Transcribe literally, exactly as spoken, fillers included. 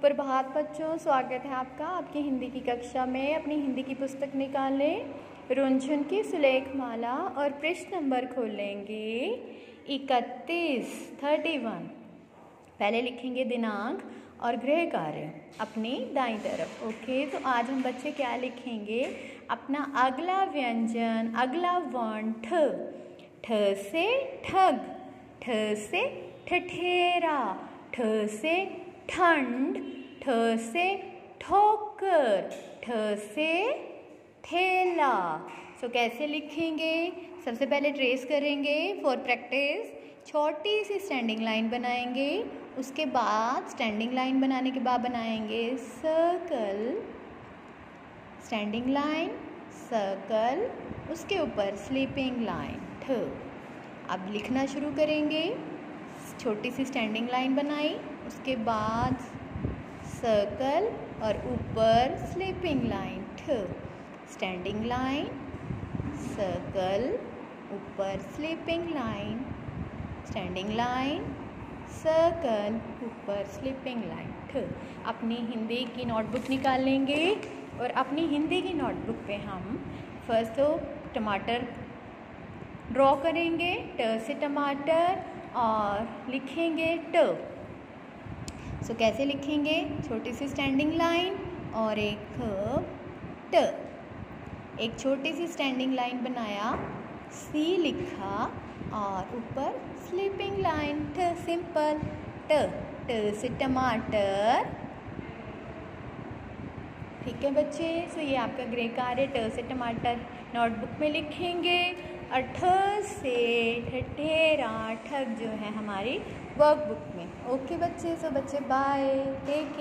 सुप्रभात बच्चों, स्वागत है आपका आपकी हिंदी की कक्षा में। अपनी हिंदी की पुस्तक निकालें, रुनझुन की सुलेख माला और पृष्ठ नंबर खोलेंगे इकतीस थर्टी वन। पहले लिखेंगे दिनांक और गृह कार्य अपनी दाईं तरफ। ओके, तो आज हम बच्चे क्या लिखेंगे? अपना अगला व्यंजन, अगला वर्ण ठ। ठ से ठग, ठ से ठठेरा, ठ से ठंड, ठ से ठोकर, ठ से ठेला। सो कैसे लिखेंगे? सबसे पहले ट्रेस करेंगे फॉर प्रैक्टिस। छोटी सी स्टैंडिंग लाइन बनाएंगे, उसके बाद स्टैंडिंग लाइन बनाने के बाद बनाएंगे सर्कल, स्टैंडिंग लाइन, सर्कल, उसके ऊपर स्लीपिंग लाइन ठ। अब लिखना शुरू करेंगे। छोटी सी स्टैंडिंग लाइन बनाई, उसके बाद सर्कल और ऊपर स्लीपिंग लाइन ठ। स्टैंडिंग लाइन, सर्कल, ऊपर sleeping line, standing line, circle, ऊपर स्लीपिंग लाइन ठ। अपनी हिंदी की नोटबुक निकाल लेंगे और अपनी हिंदी की नोटबुक पे हम फर्स्ट तो टमाटर ड्रॉ करेंगे, ट से टमाटर, और लिखेंगे ट। सो so, कैसे लिखेंगे? छोटी सी स्टैंडिंग लाइन और एक ट। एक छोटी सी स्टैंडिंग लाइन बनाया, सी लिखा और ऊपर स्लीपिंग लाइन ठ। सिंपल ट। ट से टमाटर। ठीक है बच्चे, सो ये आपका गृह कार्य ट से टमाटर नोटबुक में लिखेंगे और ठ से ठठेरा ठग जो है हमारी वर्कबुक में। ओके बच्चे, सो बच्चे बाय, टेक